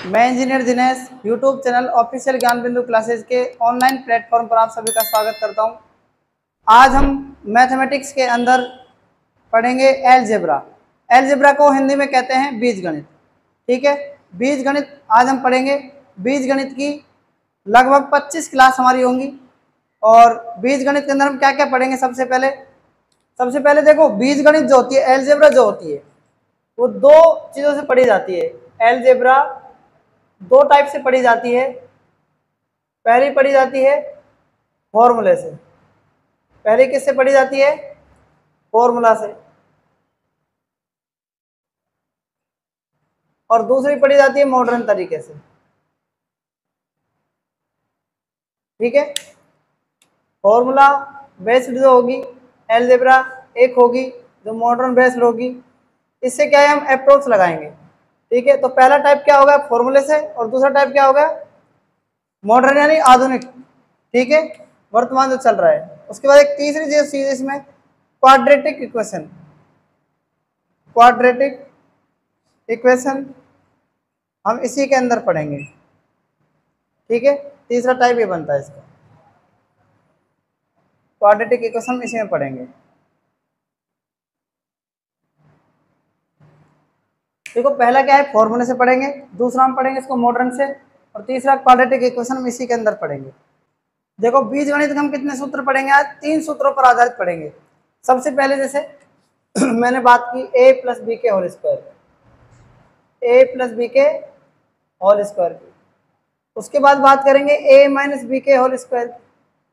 मैं engineer Dinesh YouTube channel official Gyan Bindu classes के online platform पर आप सभी का स्वागत करता हूं। आज हम मैथमेटिक्स के अंदर पढ़ेंगे एलजेब्रा। एलजेब्रा को हिंदी में कहते हैं बीजगणित। ठीक है, बीजगणित आज हम पढ़ेंगे। बीजगणित की लगभग 25 क्लास हमारी होंगी। और बीजगणित के अंदर हम क्या क्या पढ़ेंगे? सबसे पहले देखो, बीजगणित जो होती है, एलजेब्रा जो होती है, वो दो चीज़ों से पढ़ी जाती है। एलजेब्रा दो टाइप से पढ़ी जाती है। पहली पढ़ी जाती है फॉर्मूले से। पहली किससे पढ़ी जाती है? फॉर्मूला से। और दूसरी पढ़ी जाती है मॉडर्न तरीके से। ठीक है, फॉर्मूला बेस्ड जो होगी एलजेब्रा एक होगी, जो मॉडर्न बेस्ड होगी। इससे क्या है, हम अप्रोच लगाएंगे। ठीक है, तो पहला टाइप क्या होगा? फॉर्मूले से। और दूसरा टाइप क्या होगा? मॉडर्न यानी आधुनिक। ठीक है, वर्तमान जो चल रहा है। उसके बाद एक तीसरी चीज इसमें क्वाड्रेटिक इक्वेशन। क्वाड्रेटिक इक्वेशन हम इसी के अंदर पढ़ेंगे। ठीक है, तीसरा टाइप ये बनता है इसका, क्वाड्रेटिक इक्वेशन इसी में पढ़ेंगे। देखो, पहला क्या है? फॉर्मूले से पढ़ेंगे, दूसरा हम पढ़ेंगे इसको मॉडर्न से, और तीसरा क्वाड्रेटिक इक्वेशन हम इसी के अंदर पढ़ेंगे। देखो, बीजगणित के हम कितने सूत्र पढ़ेंगे आज? 3 सूत्रों पर आधारित पढ़ेंगे। सबसे पहले जैसे मैंने बात की a प्लस बी के whole square, a plus B के होल स्क्वायर की। उसके बाद बात करेंगे a माइनस बी के होल स्क्वायर की।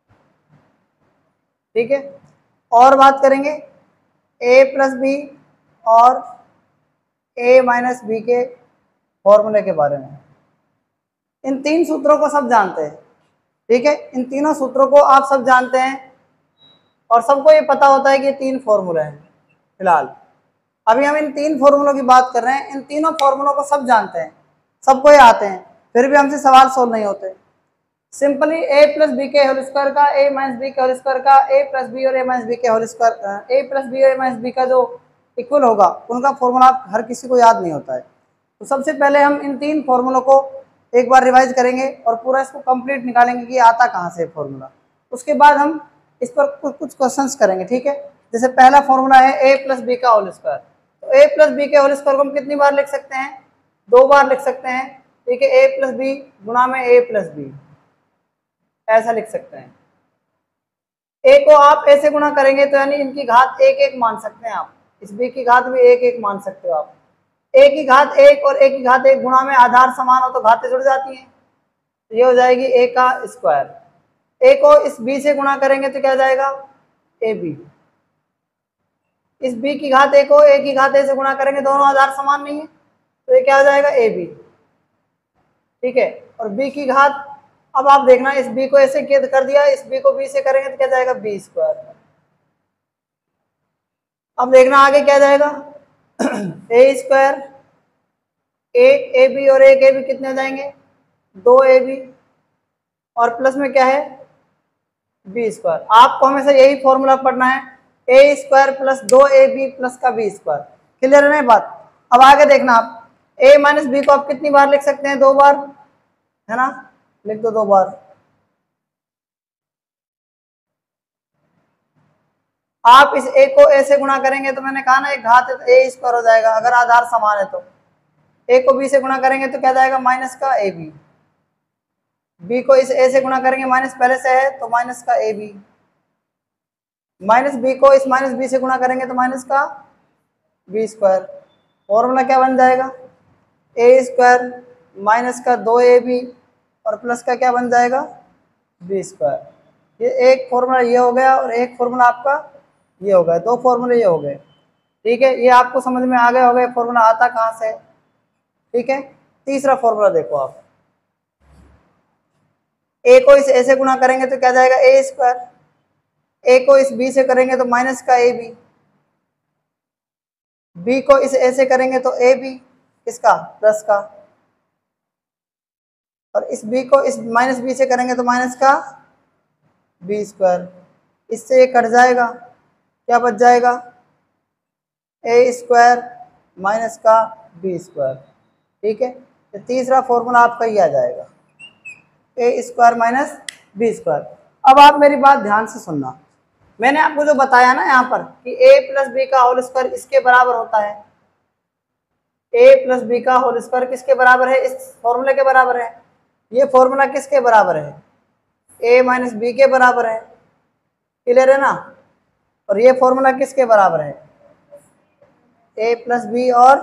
ठीक है, और बात करेंगे a प्लस बी और a माइनस बी के फॉर्मूले के बारे में। इन 3 सूत्रों को सब जानते हैं। ठीक है, इन तीनों सूत्रों को आप सब जानते हैं और सबको ये पता होता है कि ये 3 फॉर्मूले हैं। फिलहाल अभी हम इन 3 फॉर्मूलों की बात कर रहे हैं। इन तीनों फॉर्मूलों को सब जानते हैं, सबको ये आते हैं, फिर भी हमसे सवाल सोल्व नहीं होते। सिंपली a प्लस बी के होल स्क्वायर का, a माइनस बी के होल स्क्वायर का, a प्लस बी और a माइनस बी के whole square, a plus B और a माइनस बी का जो इक्वल होगा, उनका फॉर्मूला हर किसी को याद नहीं होता है। तो सबसे पहले हम इन 3 फॉर्मूलों को एक बार रिवाइज करेंगे और पूरा इसको कंप्लीट निकालेंगे कि आता कहाँ से फॉर्मूला। उसके बाद हम इस पर कुछ क्वेश्चंस करेंगे। ठीक है, जैसे पहला फॉर्मूला है a प्लस बी का होल स्क्वायर। तो a प्लस बी के होल स्क्वायर को हम कितनी बार लिख सकते हैं? 2 बार लिख सकते हैं। ठीक है, a प्लस बी गुणा में a प्लस बी, ऐसा लिख सकते हैं। a को आप ऐसे गुणा करेंगे तो यानी इनकी घात एक एक मान सकते हैं आप। इस b की घात भी एक एक मान सकते हो आप। a की घात 1 और a की घात 1 गुणा में आधार समान हो तो घातें जुड़ जाती हैं। तो ये हो जाएगी a का स्क्वायर। a को इस b से गुणा करेंगे तो क्या हो जाएगा? ab। इस b की घात a को a की घात a से गुणा करेंगे, दोनों आधार समान नहीं है, तो ये क्या हो जाएगा? ab। ठीक है, और b की घात, अब आप देखना, इस b को ऐसे कर दिया, इस b को b से करेंगे तो क्या जाएगा? b square. अब देखना आगे क्या जाएगा? a स्क्वायर, एक ab और एक ab कितने हो जाएंगे? 2ab, और प्लस में क्या है? b square. आपको हमेशा यही फॉर्मूला पढ़ना है, a square plus 2ab plus का b स्क्वायर। क्लियर है ना बात? अब आगे देखना, आप a माइनस बी को आप कितनी बार लिख सकते हैं? 2 बार, है ना? लिख दो 2 बार। आप इस a को a से गुणा करेंगे तो मैंने कहा ना, एक घात है तो a स्क्वायर हो जाएगा, अगर आधार समान है तो। a को b से गुणा करेंगे तो क्या जाएगा? माइनस का ab। b को इस a से गुणा करेंगे, माइनस पहले से है तो माइनस का ab। माइनस b को इस माइनस b से गुणा करेंगे तो माइनस का b स्क्वायर। फॉर्मूला क्या बन जाएगा? a स्क्वायर माइनस का 2ab और प्लस का क्या बन जाएगा? b square. ये एक फॉर्मूला ये हो गया और एक फॉर्मूला आपका ये हो गया, 2 फॉर्मूले ये हो गए। ठीक है, ये आपको समझ में आ गया होगा फॉर्मूला आता कहाँ से। ठीक है, तीसरा फॉर्मूला देखो आप, a को इस a से गुणा करेंगे तो क्या जाएगा? a square. a को इस b से करेंगे तो माइनस का ab। b को इस a से करेंगे तो ab, इसका प्लस का, और इस b को इस माइनस b से करेंगे तो माइनस का b स्क्वायर। इससे ये कट जाएगा, क्या बच जाएगा? a स्क्वायर माइनस का b स्क्वायर। ठीक है, तो तीसरा फॉर्मूला आपका ये आ जाएगा, A square minus B square. अब आप मेरी बात ध्यान से सुनना, मैंने आपको जो बताया ना यहाँ पर कि a प्लस बी का होल स्क्वायर इसके बराबर होता है, a प्लस बी का होल स्क्वायर किसके बराबर है, इस फॉर्मूले के बराबर है। ये फॉर्मूला किसके बराबर है, a माइनस बी के बराबर है, क्लियर है ना। और ये फॉर्मूला किसके बराबर है, a प्लस बी और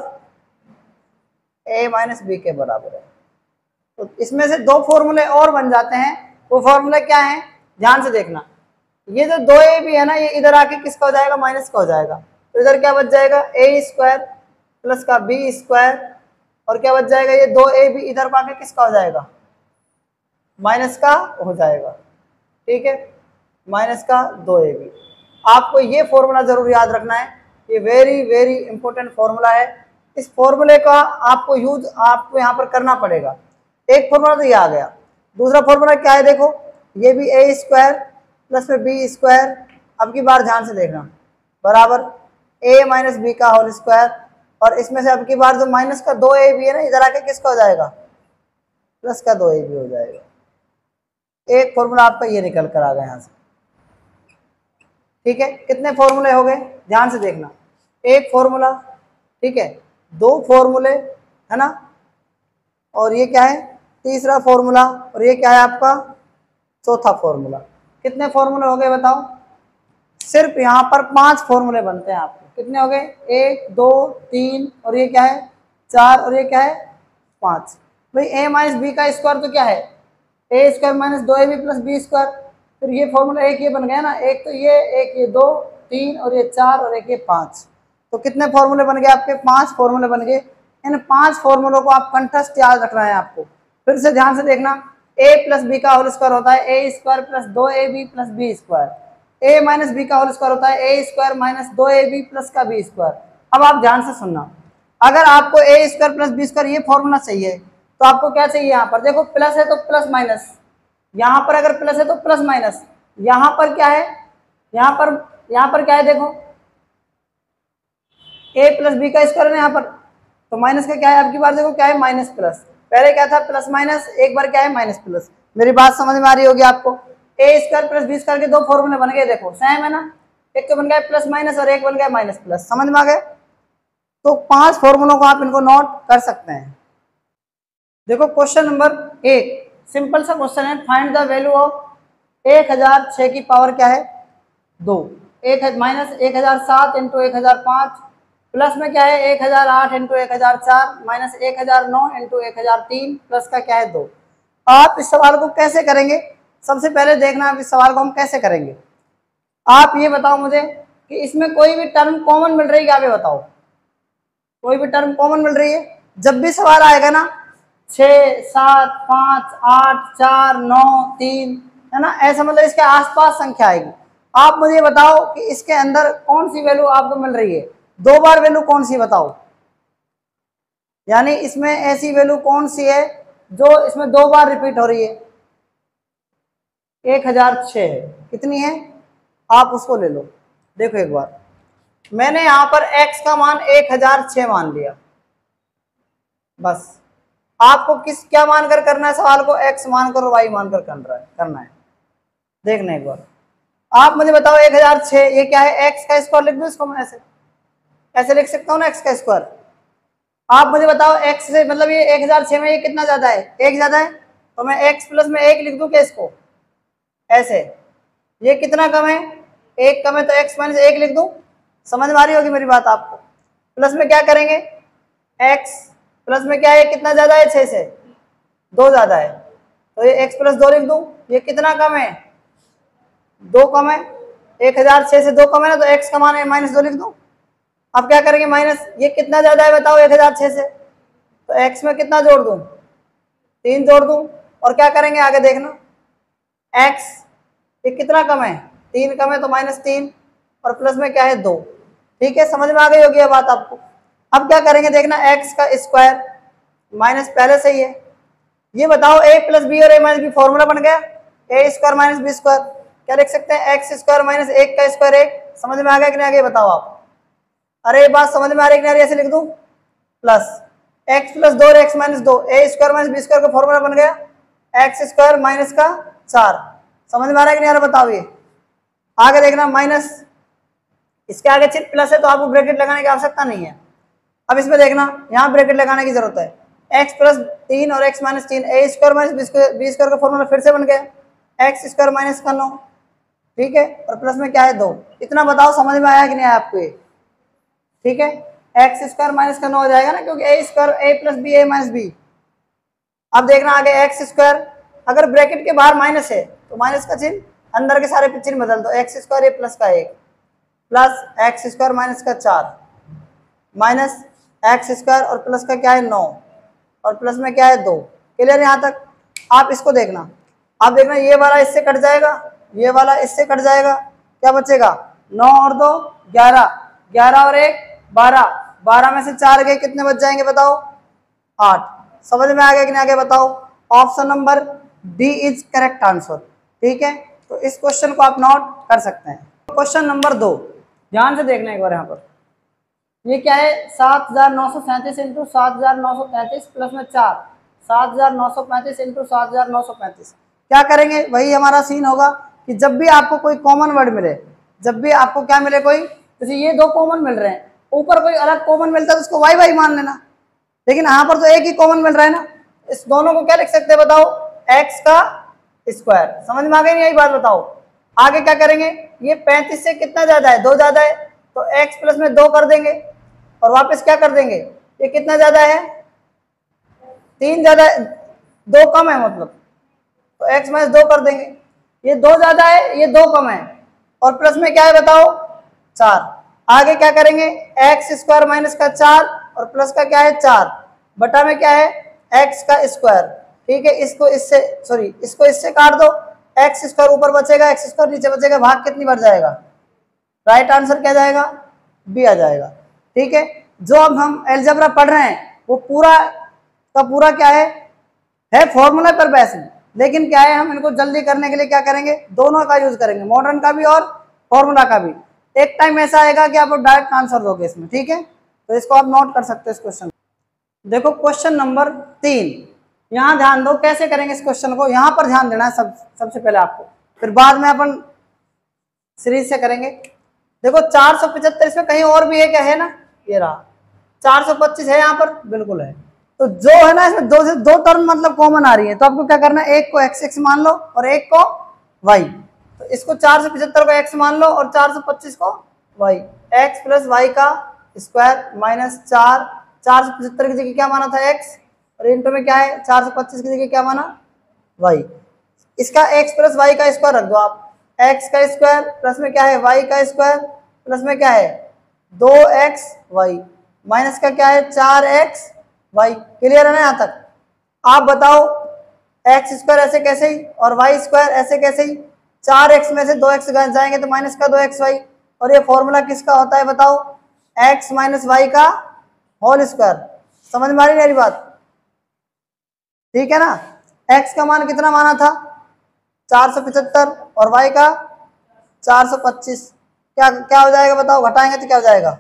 a माइनस बी के बराबर है। तो इसमें से दो फॉर्मूले और बन जाते हैं, वो फॉर्मूला क्या है ध्यान से देखना। ये जो 2a भी है ना, ये इधर आके किसका हो जाएगा, माइनस का हो जाएगा। तो इधर क्या बच जाएगा, a स्क्वायर प्लस का बी स्क्वायर, और क्या बच जाएगा, ये 2a भी इधर को आके किसका हो जाएगा, माइनस का हो जाएगा। ठीक है, माइनस का 2a भी। आपको ये फॉर्मूला जरूर याद रखना है, ये वेरी वेरी इंपॉर्टेंट फॉर्मूला है। इस फॉर्मूले का आपको यूज आपको यहाँ पर करना पड़ेगा। एक फॉर्मूला तो ये आ गया, दूसरा फॉर्मूला क्या है देखो, ये भी a स्क्वायर प्लस में बी स्क्वायर, अब की बार ध्यान से देखना, बराबर a माइनस बी का होल स्क्वायर, और इसमें से अब की बार जो माइनस का 2a भी है ना, इधर आके किसका हो जाएगा, प्लस का 2a भी हो जाएगा। एक फॉर्मूला आपका ये निकल कर आ गया यहाँ से। ठीक है, कितने फॉर्मूले हो गए ध्यान से देखना, एक फॉर्मूला, ठीक है, दो फॉर्मूले है ना, और ये क्या है तीसरा फॉर्मूला, और ये क्या है आपका चौथा फॉर्मूला। कितने फॉर्मूले हो गए बताओ, सिर्फ यहाँ पर 5 फॉर्मूले बनते हैं आपके। कितने हो गए, 1 2 3, और ये क्या है 4, और ये क्या है 5। भाई a माइनस बी का स्क्वायर तो क्या है, a square minus 2ab plus B square. फिर ये फॉर्मूला एक ये बन गया ना, एक तो ये, एक ये 2 3, और ये 4, और एक ये 5। तो कितने फॉर्मूले बन गए आपके, 5 फॉर्मूले बन गए। इन 5 फॉर्मूलों को आप कंठस्थ याद रखना है आपको। फिर से ध्यान से देखना, a प्लस बी का होल स्क्वायर होता है a square plus 2ab plus B square, a minus B का होल स्क्वायर होता है a square minus 2ab plus का बी स्क्वायर। अब आप ध्यान से सुनना, अगर आपको a square plus B square ये फॉर्मूला चाहिए, तो आपको क्या चाहिए, यहाँ पर देखो प्लस है तो प्लस माइनस, यहाँ पर अगर प्लस है तो प्लस माइनस, यहाँ पर क्या है, यहाँ पर क्या है देखो, a प्लस बी का स्क्वायर है यहाँ पर, तो माइनस का क्या है, अब की बार देखो क्या है माइनस प्लस, पहले क्या था प्लस माइनस, एक बार क्या है माइनस प्लस। मेरी बात समझ में आ रही होगी आपको। a square plus B square के दो फॉर्मूले बन गए, देखो सेम है ना, एक तो बन गया प्लस माइनस और एक बन गया माइनस प्लस, समझ में आ गए। तो 5 फॉर्मूलों को आप इनको नोट कर सकते हैं। देखो क्वेश्चन नंबर 1, सिंपल सा क्वेश्चन है, फाइंड द वैल्यू ऑफ 1006 की पावर क्या है 2, माइनस 1007 इंटू 1005, प्लस में क्या है 1008 इंटू 1004, माइनस 1009 इंटू 1003, प्लस का क्या है 2। आप इस सवाल को कैसे करेंगे, सबसे पहले देखना आप इस सवाल को हम कैसे करेंगे। आप ये बताओ मुझे कि इसमें कोई भी टर्म कॉमन मिल रही है क्या, आप ये बताओ, कोई भी टर्म कॉमन मिल रही है। जब भी सवाल आएगा ना 6 7 5 8 4 9 3 है ना, ऐसा मतलब इसके आसपास संख्या आएगी। आप मुझे बताओ कि इसके अंदर कौन सी वैल्यू आपको मिल रही है, 2 बार वैल्यू कौन सी बताओ, यानी इसमें ऐसी वैल्यू कौन सी है जो इसमें 2 बार रिपीट हो रही है। 1006 है, कितनी है आप उसको ले लो। देखो एक बार, मैंने यहां पर x का मान 1006 मान लिया, बस आपको किस क्या मानकर करना है सवाल को, x मानकर और y मानकर करना है। देखना एक बार, आप मुझे बताओ 1006 ये क्या है, x का स्क्वायर लिख दो इसको, मैं ऐसे लिख सकता हूँ ना x का स्क्वायर। आप मुझे बताओ x से मतलब ये 1006 में ये कितना ज्यादा है, 1 ज्यादा है, तो मैं x प्लस में 1 लिख दूं क्या इसको, ऐसे। ये कितना कम है, 1 कम है, तो x माइनस 1 लिख दूं। समझ में आ रही होगी मेरी बात आपको। प्लस में क्या करेंगे, x प्लस में क्या है, कितना ज्यादा है 6 से 2 ज्यादा है, तो ये x प्लस 2 लिख दूं। ये कितना कम है, 2 कम है, 1006 से 2 कम है ना, तो x का मान है माइनस 2 लिख दूं। अब क्या करेंगे माइनस, ये कितना ज्यादा है बताओ 1006 से, तो x में कितना जोड़ दूं, 3 जोड़ दूं। और क्या करेंगे आगे देखना, x ये कितना कम है, 3 कम है, तो माइनस 3, और प्लस में क्या है 2। ठीक है, समझ में आ गई होगी ये बात आपको। अब क्या करेंगे देखना, x का स्क्वायर माइनस पहले से ही है। ये बताओ a प्लस बी और a माइनस बी फॉर्मूला बन गया, a square minus B square. क्या लिख सकते हैं, x स्क्वायर माइनस 1 का स्क्वायर 1। समझ में आ गया कि नहीं आ गया बताओ आप। अरे बात समझ में आ रही कि नहीं, ऐसे लिख दूं प्लस एक्स प्लस 2 और x minus 2, A square minus B square का फॉर्मूला बन गया एक्स स्क्वायर माइनस का 4। समझ में आ रहा है कि नहीं आ रहा बताओ। ये आगे देखना माइनस, इसके आगे चिन्ह प्लस है तो आपको ब्रैकेट लगाने की आवश्यकता नहीं है। अब इसमें देखना यहाँ ब्रैकेट लगाने की जरूरत है। एक्स प्लस 3 और x minus 3, A square minus B square का फॉर्मूला फिर से बन गया एक्स स्क्वायर माइनस का 9, ठीक है, और प्लस में क्या है 2। इतना बताओ समझ में आया कि नहीं आया आपको ये, ठीक है। एक्स स्क्वायर माइनस का 9 हो जाएगा ना, क्योंकि A square A plus B A minus B. अब देखना आगे एक्स स्क्वायर, अगर ब्रैकेट के बाहर माइनस है तो माइनस का चिन्ह, अंदर के सारे चिन्ह बदल दो, एक्स स्क्वायर ए प्लस का 1 प्लस एक्स स्क्वायर माइनस का 4 माइनस एक्स स्क्वायर और प्लस का क्या है 9 और प्लस में क्या है 2। क्लियर यहाँ तक। आप इसको देखना, आप देखना ये वाला इससे कट जाएगा, ये वाला इससे कट जाएगा, क्या बचेगा 9 और 2 11, 11 और 1 12, 12 में से 4 गए कितने बच जाएंगे बताओ 8। समझ में आ गया कि नहीं आगे बताओ। Option number D is correct answer, ठीक है। तो इस क्वेश्चन को आप नोट कर सकते हैं। क्वेश्चन नंबर 2 ध्यान से देखना एक बार यहाँ पर, ये क्या है 7937 इंटू 7933 प्लस में 4, 7935 इंटू 7935। क्या करेंगे, वही हमारा सीन होगा कि जब भी आपको कोई कॉमन वर्ड मिले, जब भी आपको क्या मिले कोई, जैसे ये 2 कॉमन मिल रहे हैं, ऊपर कोई अलग कॉमन मिलता है तो उसको वाई वाई मान लेना, लेकिन यहाँ पर तो एक ही कॉमन मिल रहा है ना, इस दोनों को क्या लिख सकते हैं बताओ एक्स का स्क्वायर। समझ में आ गई नहीं यही बात बताओ। आगे क्या करेंगे, ये 35 से कितना ज्यादा है 2 ज्यादा है तो x प्लस में 2 कर देंगे और वापस क्या कर देंगे, ये कितना ज्यादा है 3 ज्यादा है 2 कम है मतलब, तो x माइनस 2 कर देंगे, ये 2 ज्यादा है ये 2 कम है और प्लस में क्या है बताओ 4। आगे क्या करेंगे एक्स स्क्वायर माइनस का 4 और प्लस का क्या है 4 बटा में क्या है x का स्क्वायर, ठीक है। इसको इससे सॉरी इसको इससे काट दो, एक्स स्क्वायर ऊपर बचेगा एक्स स्क्वायर नीचे बचेगा, भाग कितनी बार जाएगा, राइट आंसर क्या जाएगा बी आ जाएगा, ठीक है। जो अब हम अलजेब्रा पढ़ रहे हैं वो पूरा का पूरा क्या है फॉर्मूला पर बेस्ड, लेकिन क्या है हम इनको जल्दी करने के लिए क्या करेंगे दोनों का यूज करेंगे, मॉडर्न का भी और फॉर्मूला का भी। एक टाइम ऐसा आएगा कि आप डायरेक्ट आंसर दोगे इसमें, ठीक है। तो इसको आप नोट कर सकते हो इस क्वेश्चन। देखो क्वेश्चन नंबर 3, यहाँ ध्यान दो कैसे करेंगे इस क्वेश्चन को, यहाँ पर ध्यान देना है सबसे पहले आपको, फिर बाद में अपन सीरीज से करेंगे। देखो 475 इसमें कहीं और भी है क्या है ना, ये रहा 425 है यहाँ पर बिल्कुल है, तो जो है ना इसमें दो टर्म मतलब कॉमन आ रही है, तो आपको क्या करना है एक को x मान लो और एक को y, तो इसको 475 को x मान लो और 425 को y, x प्लस वाई का स्क्वायर माइनस 475 की जगह क्या माना था x और इंटू में क्या है 425 की जगह क्या माना y, इसका x प्लस वाई का स्क्वायर रख दो आप, x का स्क्वायर प्लस में क्या है y का स्क्वायर प्लस में क्या है 2xy माइनस का क्या है 4xy। क्लियर है ना यहाँ तक। आप बताओ x स्क्वायर ऐसे कैसे ही और y स्क्वायर ऐसे कैसे ही, 4x में से 2x जाएंगे तो माइनस का 2xy, और ये फॉर्मूला किसका होता है बताओ x माइनस वाई का होल स्क्वायर। समझ में आ रही मेरी बात, ठीक है ना। x का मान कितना माना था 475 और y का 425, क्या क्या हो जाएगा बताओ, घटाएंगे तो क्या हो जाएगा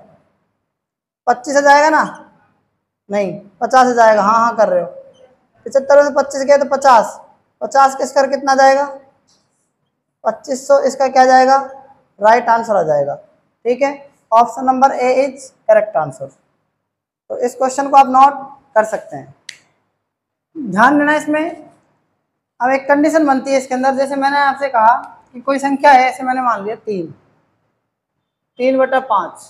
25 हो जाएगा ना, नहीं 50 हो जाएगा, हाँ हाँ कर रहे हो, 75 में 25 गए तो 50, 50 के स्क्वायर कितना जाएगा 2500, इसका क्या जाएगा राइट आंसर आ जाएगा, ठीक है। Option number A is correct answer. तो इस क्वेश्चन को आप नोट कर सकते हैं। ध्यान देना इसमें अब एक कंडीशन बनती है इसके अंदर, जैसे मैंने आपसे कहा कि कोई संख्या है, ऐसे मैंने मान लिया 3/5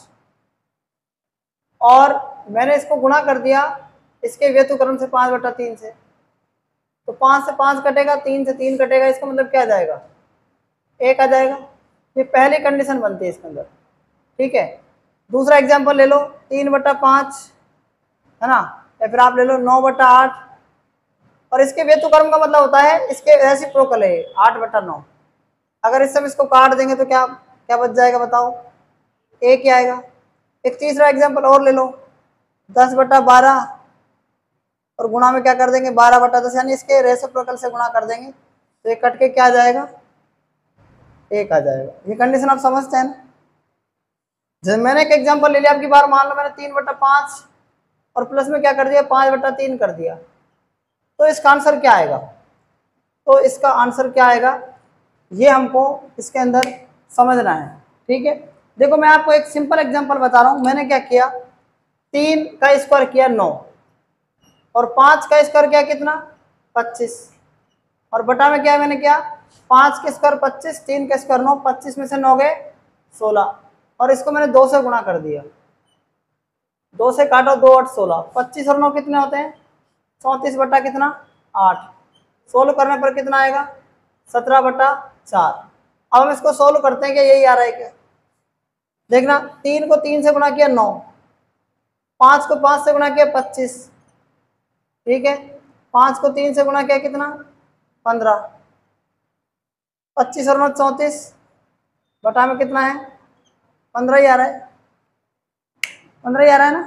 और मैंने इसको गुणा कर दिया इसके व्यतुकरण से 5/3 से, तो 5 से 5 कटेगा, 3 से 3 कटेगा, इसका मतलब क्या आ जाएगा 1 आ जाएगा। ये पहली कंडीशन बनती है इसके अंदर, ठीक है। दूसरा एग्जाम्पल ले लो 3/5 है ना, या फिर आप ले लो 9/8 और इसके व्यतुकर्म का मतलब होता है इसके रेसिप्रोकल है 8/9। अगर इस समय इसको काट देंगे तो क्या क्या बच जाएगा बताओ 1 ही आएगा। एक तीसरा एग्जाम्पल और ले लो 10/12 और गुणा में क्या कर देंगे 12/10, यानी इसके रेसिप्रोकल से गुणा कर देंगे तो ये कट के क्या आ जाएगा 1 आ जाएगा। ये कंडीशन आप समझते हैं ना। जैसे मैंने एक एग्जाम्पल ले लिया, आपकी बार मान लो मैंने 3/5 और प्लस में क्या कर दिया 5/3 कर दिया। तो इसका आंसर क्या आएगा? तो इसका आंसर क्या आएगा ये हमको इसके अंदर समझना है। ठीक है, देखो मैं आपको एक सिंपल एग्जांपल बता रहा हूँ। मैंने क्या किया, 3 का स्क्वायर किया 9 और 5 का स्क्वायर किया कितना 25 और बटा में क्या मैंने किया 5 के स्क्वायर 25, 3 के स्क्वायर 9, 25 में से 9 गए 16 और इसको मैंने 2 से गुणा कर दिया। 2 से काटो 2 8 16, 25 और 9 कितने होते हैं 34 बटा कितना 8। सोल्व करने पर कितना आएगा 17/4। अब हम इसको सोल्व करते हैं कि यही आ रहा है क्या, देखना 3 को 3 से गुणा किया 9, 5 को 5 से गुणा किया 25, ठीक है 5 को 3 से गुणा किया कितना 15, 25 और 9 34 बटा में कितना है 15 ही आ रहा है, 15 ही आ रहा है ना।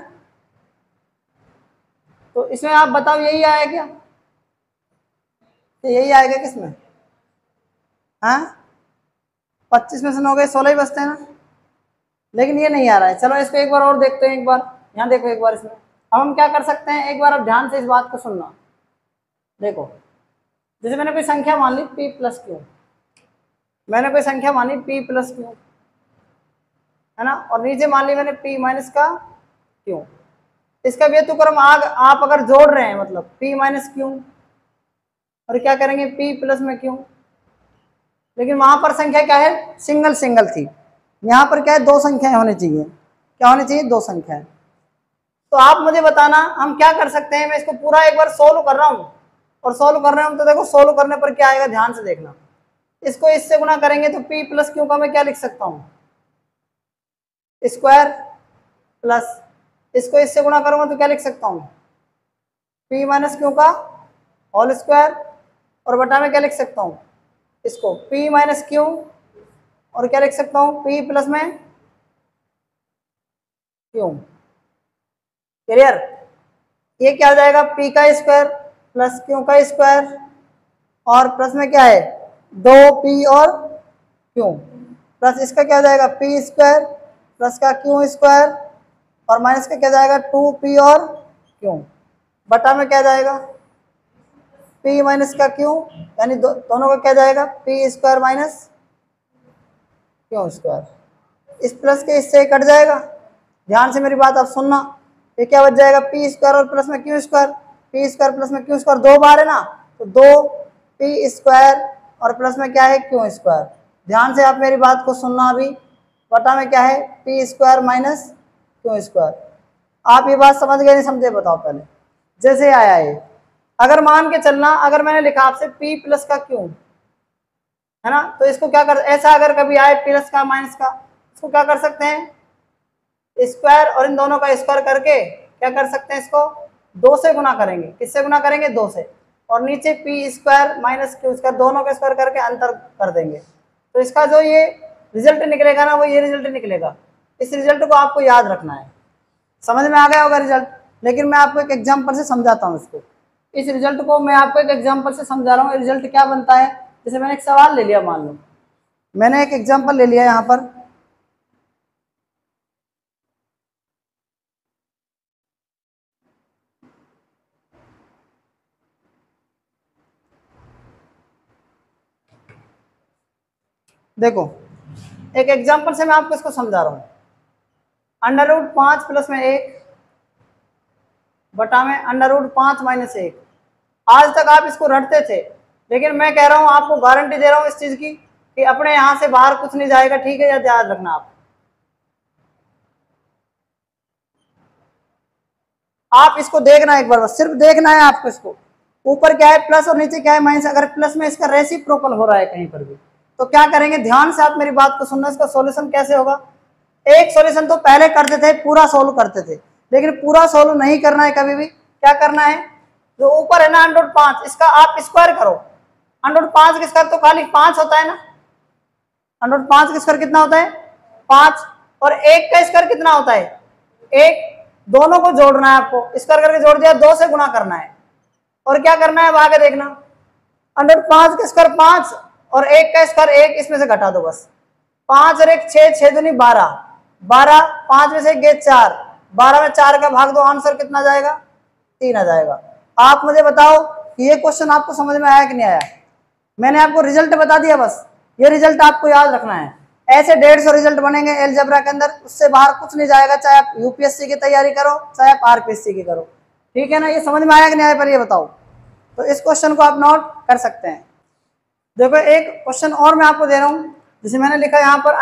तो इसमें आप बताओ यही आया क्या, तो यही आएगा किसमें, हाँ 25 में से 9 गए 16 ही बचते हैं ना, लेकिन ये नहीं आ रहा है। चलो इसको एक बार और देखते हैं, एक बार यहाँ देखो एक बार इसमें। अब हम क्या कर सकते हैं, एक बार आप ध्यान से इस बात को सुनना। देखो जैसे मैंने कोई संख्या मान ली p प्लस क्यू, मैंने कोई संख्या मानी p प्लस क्यू है ना, और नीचे मान ली मैंने p माइनस का क्यू। इसका व्यतिक्रम आप अगर जोड़ रहे हैं मतलब p माइनस क्यू और क्या करेंगे p प्लस में क्यू, लेकिन वहां पर संख्या क्या है सिंगल सिंगल थी, यहाँ पर क्या है 2 संख्याएं होनी चाहिए। क्या होनी चाहिए 2 संख्याएं। तो आप मुझे बताना हम क्या कर सकते हैं। मैं इसको पूरा एक बार सोल्व कर रहा हूँ और सोल्व कर रहे हूँ तो देखो सोल्व करने पर क्या आएगा ध्यान से देखना। इसको इससे गुणा करेंगे तो p प्लस क्यू का मैं क्या लिख सकता हूँ स्क्वायर प्लस इसको इससे गुणा करूंगा तो क्या लिख सकता हूँ p माइनस क्यू का होल स्क्वायर और बटा में क्या लिख सकता हूँ इसको p माइनस क्यू और क्या लिख सकता हूँ p प्लस में क्यू। क्लियर, ये क्या हो जाएगा p का स्क्वायर प्लस क्यू का स्क्वायर और प्लस में क्या है 2p और क्यू प्लस इसका क्या हो जाएगा p स्क्वायर प्लस का क्यू स्क्वायर और माइनस का क्या जाएगा 2p और क्यू बटा में क्या जाएगा p माइनस का क्यू यानी दोनों का क्या जाएगा p square minus q square. इस प्लस के इससे कट जाएगा, ध्यान से मेरी बात आप सुनना। ये क्या बच जाएगा p स्क्वायर और प्लस में q square, p square plus में क्यू स्क्वायर 2 बार है ना, तो 2p स्क्वायर और प्लस में क्या है क्यू स्क्वायर। ध्यान से आप मेरी बात को सुनना अभी। बटा में क्या है p square minus q square. आप ये बात समझ गए नहीं समझे बताओ पहले। जैसे आया है अगर मान के चलना, अगर मैंने लिखा आपसे p प्लस का क्यू है ना, तो इसको क्या कर ऐसा अगर कभी आए प्लस का माइनस का, इसको क्या कर सकते हैं स्क्वायर और इन दोनों का स्क्वायर करके क्या कर सकते हैं इसको 2 से गुना करेंगे। किससे गुना करेंगे 2 से, और नीचे p square minus q square दोनों का स्क्वायर करके अंतर कर देंगे। तो इसका जो ये रिजल्ट निकलेगा ना वो ये रिजल्ट निकलेगा। इस रिजल्ट को आपको याद रखना है। समझ में आ गया होगा रिजल्ट, लेकिन मैं आपको एक एग्जांपल से समझाता हूँ इसको। इस रिजल्ट को मैं आपको एक एग्जांपल से समझा रहा हूँ। रिजल्ट क्या बनता है, जैसे मैंने एक सवाल ले लिया, मान लो मैंने एक एग्जांपल ले लिया यहाँ पर। देखो एक एग्जांपल से मैं आपको इसको समझा रहा हूँ। √5 प्लस में 1 बटा में √5 माइनस 1। आज तक आप इसको रटते थे, लेकिन मैं कह रहा हूँ आपको गारंटी दे रहा हूँ इस चीज की कि अपने यहाँ से बाहर कुछ नहीं जाएगा। ठीक है, याद रखना आप इसको देखना एक बार, बस सिर्फ देखना है आपको। इसको ऊपर क्या है प्लस और नीचे क्या है माइनस। अगर प्लस में इसका रेसिप्रोकल हो रहा है कहीं पर भी तो क्या करेंगे, ध्यान से आप मेरी बात को सुनना। इसका सॉल्यूशन कैसे होगा, एक सॉल्यूशन तो पहले करते थे पूरा सोल्व करते थे, लेकिन पूरा सोल्व नहीं करना है कभी भी। क्या करना है, जो ऊपर है ना √5 इसका आप स्क्वायर करो। √5 का स्क्वायर तो खाली 5 होता है ना, √5 का स्क्वायर कितना होता है 5, और 1 का स्क्वायर कितना होता है 1। दोनों को जोड़ना है आपको, स्क्वायर करके जोड़ दिया 2 से गुणा करना है। और क्या करना है अब आगे देखना, √5 का स्क्वायर 5 और 1 का स्क्वायर 1, इसमें से घटा दो बस। 5 और 1 6, 6 दूनी 12, 12 5 में से 1 4, 12 में 4 का भाग दो, आंसर कितना जाएगा? 3 आ जाएगा। आप मुझे बताओ कि ये क्वेश्चन आपको समझ में आया कि नहीं आया? मैंने आपको रिजल्ट बता दिया, बस ये रिजल्ट आपको याद रखना है। ऐसे 150 रिजल्ट बनेंगे अलजेब्रा के अंदर, उससे बाहर कुछ नहीं जाएगा, चाहे आप यूपीएससी की तैयारी करो चाहे आप आरपीएससी की करो। ठीक है ना? ये समझ में आया कि नहीं आया पर ये बताओ। तो इस क्वेश्चन को आप नोट कर सकते हैं। देखो एक क्वेश्चन और मैं आपको दे रहा हूं, जिसे मैंने लिखा यहाँ पर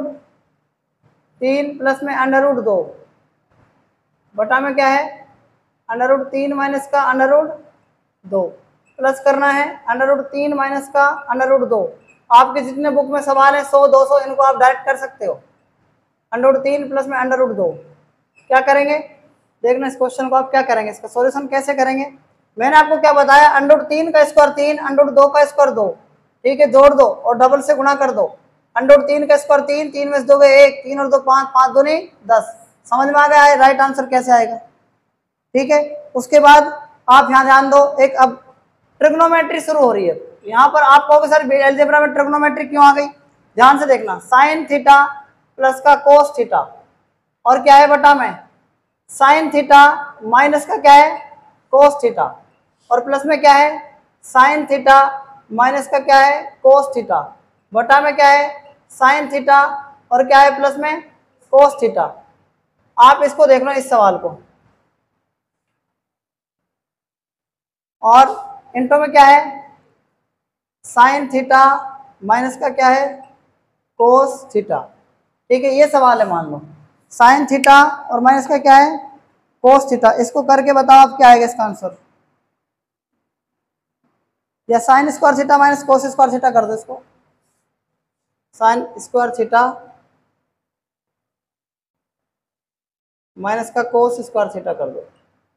√3 प्लस में √2 बटा में क्या है √3 माइनस का √2 प्लस करना है √3 माइनस का √2। आपके जितने बुक में सवाल है 100 200 इनको आप डायरेक्ट कर सकते हो। √3 प्लस में √2 क्या करेंगे? देखना इस क्वेश्चन को आप क्या करेंगे, इसका सॉल्यूशन कैसे करेंगे। मैंने आपको क्या बताया, √3 का स्क्वायर 3, √2 का स्क्वायर 2, ठीक है, जोड़ दो और डबल से गुणा कर दो। √3 का स्क्वायर 3, 3 में से 2 गए 1, 3 और 2 5, 5 दूनी 10। समझ में आ गया है राइट आंसर कैसे आएगा? ठीक है। उसके बाद आप यहाँ ध्यान दो, एक अब ट्रिग्नोमेट्री शुरू हो रही है। यहाँ पर आप कहोगे सर अलजेब्रा में ट्रिग्नोमेट्री क्यों आ गई? ध्यान से देखना, साइन थीटा प्लस का कोस थीटा और क्या है बटा में साइन थीटा माइनस का क्या है कोस थीटा और प्लस में क्या है साइन थीटा माइनस का क्या है कोस थीटा बटा में क्या है साइन थीटा और क्या है प्लस में कोस थीटा। आप इसको देखना इस सवाल को, और इंटो में क्या है साइन थीटा माइनस का क्या है कोस थीटा। ठीक है, ये सवाल है, मान लो साइन थीटा और माइनस का क्या है कोस थीटा। इसको करके बताओ आप क्या आएगा इसका आंसर। या sine square theta minus cos square theta कर दो इसको, साइन स्क्वायर थीटा माइनस का कोस स्क्वायर थीटा कर दो।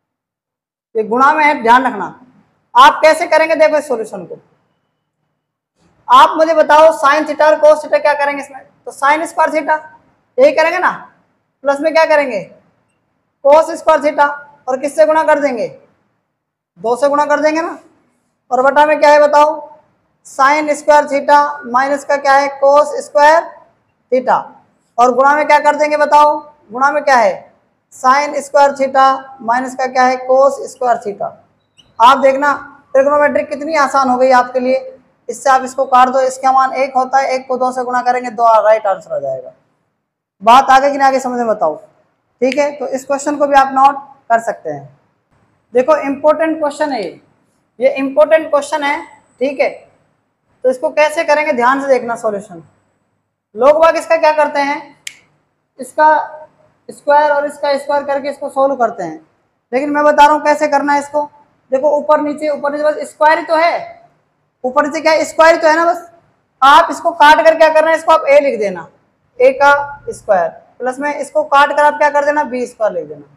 ये गुणा में है, ध्यान रखना। आप कैसे करेंगे देखो इस सॉल्यूशन को। आप मुझे बताओ साइन थीटा और कोस थीटा क्या करेंगे इसमें, तो साइन स्क्वायर थीटा यही करेंगे ना, प्लस में क्या करेंगे कोस स्क्वायर थीटा और किससे गुणा कर देंगे 2 से गुणा कर देंगे ना, और बटा में क्या है बताओ साइन स्क्वायर थीटा माइनस का क्या है कोस स्क्वायर थीटा और गुणा में क्या कर देंगे बताओ, गुणा में क्या है साइन स्क्वायर थीटा माइनस का क्या है कोस स्क्वायर थीटा। आप देखना ट्रिग्नोमेट्री कितनी आसान हो गई आपके लिए। इससे आप इसको काट दो, इसका मान 1 होता है, 1 को 2 से गुणा करेंगे 2 राइट आंसर आ जाएगा। बात आगे कि नहीं आगे समझ में बताओ। ठीक है, तो इस क्वेश्चन को भी आप नोट कर सकते हैं। देखो इंपॉर्टेंट क्वेश्चन है ये इंपॉर्टेंट क्वेश्चन है। ठीक है, तो इसको कैसे करेंगे ध्यान से देखना सॉल्यूशन। लोग बाग इसका क्या करते हैं, इसका स्क्वायर और इसका स्क्वायर करके इसको सोल्व करते हैं, लेकिन मैं बता रहा हूँ कैसे करना है इसको। देखो ऊपर नीचे बस स्क्वायर ही तो है, ऊपर नीचे क्या है स्क्वायर ही तो है ना, बस आप इसको काट कर क्या करना है इसको आप ए लिख देना, ए का स्क्वायर प्लस में इसको काट कर आप क्या कर देना बी स्क्वायर लिख देना।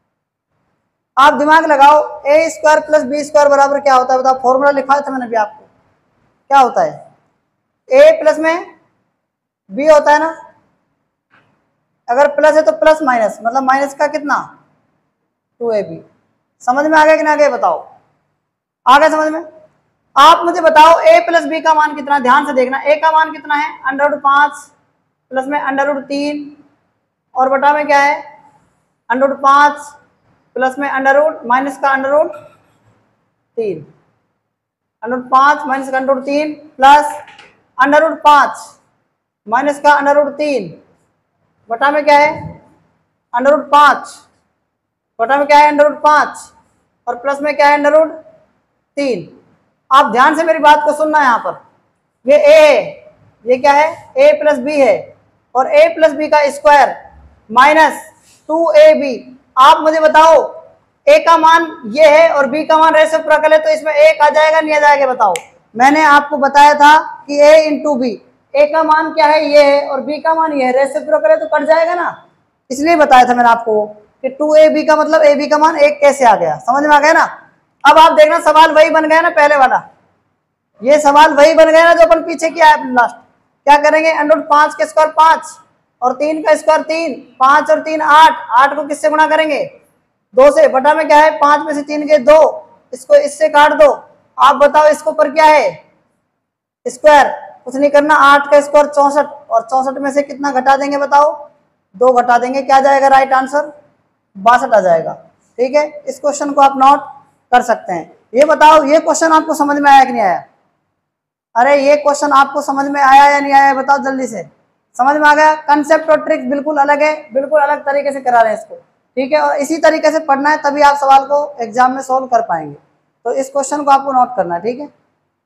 आप दिमाग लगाओ, A square plus B square बराबर क्या होता है बताओ, फॉर्मूला लिखा था मैंने भी आपको, क्या होता है ए प्लस में बी होता है ना, अगर प्लस है तो प्लस माइनस मतलब माइनस का कितना 2ab। समझ में आ गया कि ना गया बताओ, आ गया समझ में। आप मुझे बताओ a प्लस बी का मान कितना, ध्यान से देखना a का मान कितना है √5 प्लस में √3 और बटा में क्या है √5 प्लस में माइनस का √3 √5 माइनस का √3 प्लस √5 माइनस का √3 बटा में क्या है √5 बटा में क्या है √5 और प्लस में क्या है √3। आप ध्यान से मेरी बात को सुनना है, यहाँ पर ये a है, ये क्या है a प्लस बी है और a प्लस बी का स्क्वायर माइनस 2ab। आप मुझे बताओ a का मान ये है और b का मान रेसिप्रोकल है, तो इसमें 1 आ जाएगा नहीं आ जाएगा बताओ। मैंने आपको बताया था कि a इंटू बी, a का मान क्या है ये है और b का मान ये है, रेसिप्रोकल है तो कट जाएगा ना, इसलिए बताया था मैंने आपको कि 2ab का मतलब ab का मान 1 कैसे आ गया। समझ में आ गया ना। अब आप देखना सवाल वही बन गया ना पहले वाला, ये सवाल वही बन गया ना जो अपन पीछे किया है लास्ट। क्या करेंगे √5 के स्क्वायर 5 और 3 का स्क्वायर 3, 5 और 3 8, 8 को किससे गुणा करेंगे 2 से, बटा में क्या है 5 में से 3 के 2, इसको इससे काट दो। आप बताओ इसको पर क्या है स्क्वायर, कुछ नहीं करना, 8 का स्क्वायर 64 और 64 में से कितना घटा देंगे बताओ 2 घटा देंगे, क्या जाएगा राइट आंसर 62 आ जाएगा। ठीक है, इस क्वेश्चन को आप नोट कर सकते हैं। ये बताओ ये क्वेश्चन आपको समझ में आया कि नहीं आया? अरे ये क्वेश्चन आपको समझ में आया या नहीं आया बताओ जल्दी से। समझ में आ गया? कंसेप्ट और ट्रिक बिल्कुल अलग है, बिल्कुल अलग तरीके से करा रहे हैं इसको। ठीक है, और इसी तरीके से पढ़ना है, तभी आप सवाल को एग्जाम में सोल्व कर पाएंगे। तो इस क्वेश्चन को आपको नोट करना है। ठीक है,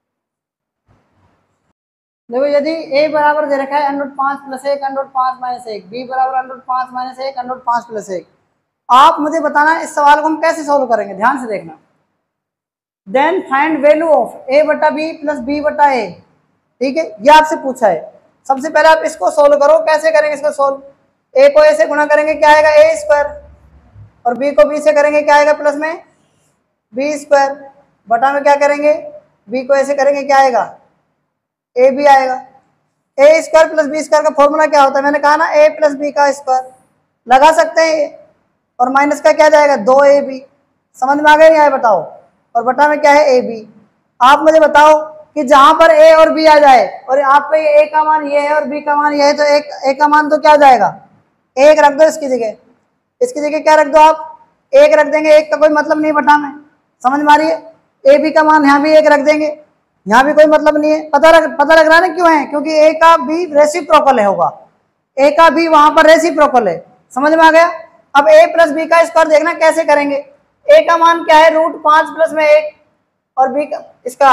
देखो यदि a बराबर दे रखा है √5 + 1 √5 - 1, b बराबर √5 - 1 √5 + 1, आप मुझे बताना इस सवाल को हम कैसे सोल्व करेंगे। ध्यान से देखना। Then find value of a बटा b + b बटा a। ठीक है, ये आपसे पूछा है। सबसे पहले आप इसको सोल्व करो। कैसे करेंगे इसको सोल्व? a को a से गुणा करेंगे, क्या आएगा a², और b को b से करेंगे, क्या आएगा प्लस में b², बटा में क्या करेंगे, b को a से करेंगे, क्या आएगा ए बी आएगा। a² + b² का फॉर्मूला क्या होता है? मैंने कहा ना a + b का स्क्वायर लगा सकते हैं, और माइनस का क्या जाएगा 2ab। समझ में आ गया नहीं आया बताओ? और बटा में क्या है ab। आप मुझे बताओ कि जहां पर a और b आ जाए, और आप पे a का मान ये है और b का मान ये है, तो a का मान तो क्या हो जाएगा 1 रख दो इसकी जगह। इसकी जगह क्या रख दो आप 1 रख देंगे। 1 का कोई मतलब नहीं बटा में। समझ में आ रही है? ab का मान यहाँ भी 1 रख देंगे, यहाँ भी कोई मतलब नहीं है। पता लग रहा है ना क्यों है? क्योंकि a का b रेसिप्रोकल है होगा, a का b वहां पर रेसिप्रोकल है। समझ में आ गया? अब a + b का स्क्वायर देखना कैसे करेंगे। a का मान क्या है √5 + में 1, और b का इसका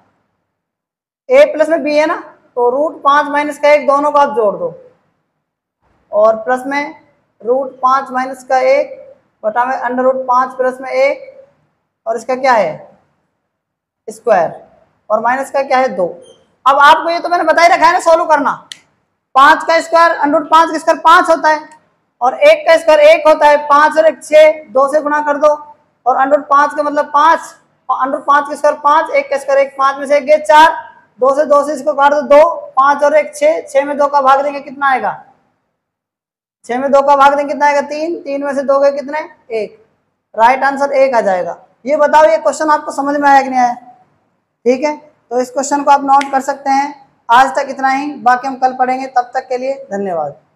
a + में b है ना, तो √5 - 1 दोनों को आप जोड़ दो, और प्लस में √5 - 1 बटा में √5 + में 1, और इसका क्या है स्क्वायर, और माइनस का क्या है 2। अब आपको ये तो मैंने बता ही रखा है ना सोल्व करना। 5 का स्क्वायर √5 का स्क्वायर 5 होता है, और 1 का स्क्वायर 1 होता है। 5 और 1 6, 2 से गुणा कर दो, और √5 का मतलब 5, √5 का स्क्वायर 5, 1 का स्क्वायर 1, 5 में से 1 गए 4, 2 से 2 से इसको काट दो 2, 5 और 1 6, 6 में 2 का भाग देंगे कितना आएगा, 6 में 2 का भाग देंगे कितना आएगा 3, 3 में से 2 गए कितने 1। राइट आंसर 1 आ जाएगा। ये बताओ ये क्वेश्चन आपको समझ में आया कि नहीं आया? ठीक है, तो इस क्वेश्चन को आप नोट कर सकते हैं। आज तक इतना ही, बाकी हम कल पढ़ेंगे। तब तक के लिए धन्यवाद।